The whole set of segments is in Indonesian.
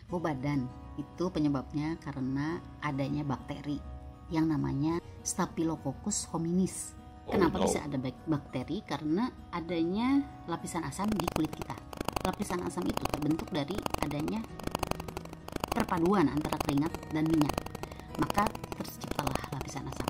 Bau badan itu penyebabnya karena adanya bakteri yang namanya Staphylococcus hominis. Kenapa bisa ada bakteri? Karena adanya lapisan asam di kulit kita. Lapisan asam itu terbentuk dari adanya perpaduan antara keringat dan minyak. Maka terciptalah lapisan asam.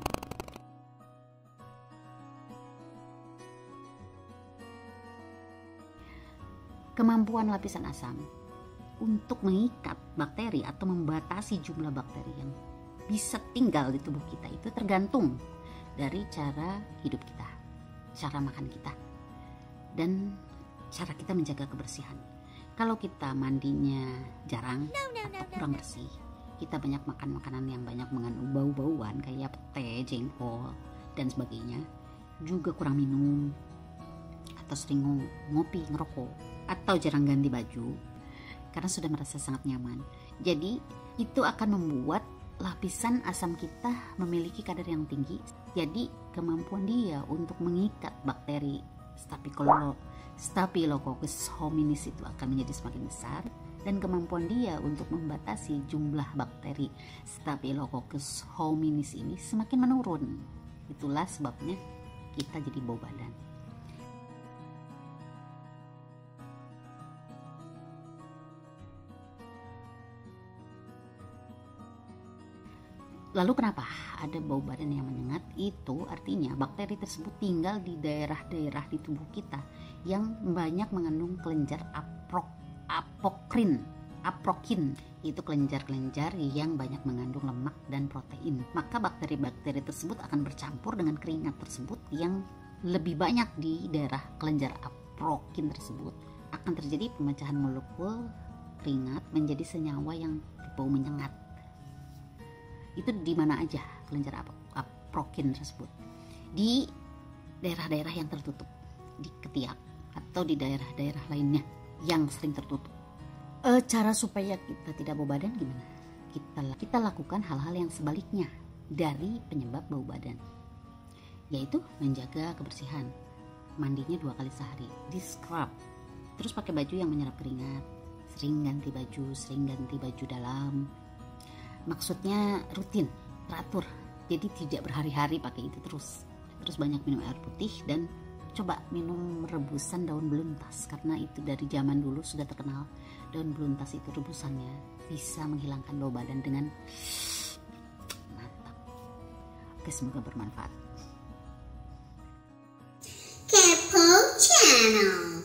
Kemampuan lapisan asam untuk mengikat bakteri atau membatasi jumlah bakteri yang bisa tinggal di tubuh kita itu tergantung dari cara hidup kita, cara makan kita, dan cara kita menjaga kebersihan. Kalau kita mandinya jarang atau kurang bersih, kita banyak makan makanan yang banyak mengandung bau-bauan kayak pete, jengkol, dan sebagainya, juga kurang minum, atau sering ngopi, ngerokok, atau jarang ganti baju karena sudah merasa sangat nyaman. Jadi itu akan membuat lapisan asam kita memiliki kadar yang tinggi. Jadi kemampuan dia untuk mengikat bakteri Staphylococcus hominis itu akan menjadi semakin besar, dan kemampuan dia untuk membatasi jumlah bakteri Staphylococcus hominis ini semakin menurun. Itulah sebabnya kita jadi bau badan. Lalu kenapa ada bau badan yang menyengat? Itu artinya bakteri tersebut tinggal di daerah-daerah di tubuh kita yang banyak mengandung kelenjar aprokin. Itu kelenjar-kelenjar yang banyak mengandung lemak dan protein. Maka bakteri-bakteri tersebut akan bercampur dengan keringat tersebut yang lebih banyak di daerah kelenjar aprokin tersebut. Akan terjadi pemecahan molekul keringat menjadi senyawa yang berbau menyengat. Itu di mana aja kelenjar aprokin tersebut? Di daerah-daerah yang tertutup, di ketiak atau di daerah-daerah lainnya yang sering tertutup. Cara supaya kita tidak bau badan gimana? Kita lakukan hal-hal yang sebaliknya dari penyebab bau badan, yaitu menjaga kebersihan. Mandinya 2 kali sehari, di scrub, terus pakai baju yang menyerap keringat, sering ganti baju dalam. Maksudnya rutin, teratur, jadi tidak berhari-hari pakai itu terus banyak minum air putih, dan coba minum rebusan daun beluntas, karena itu dari zaman dulu sudah terkenal. Daun beluntas itu rebusannya bisa menghilangkan bau badan dengan mantap. Oke, semoga bermanfaat. Kepo Channel.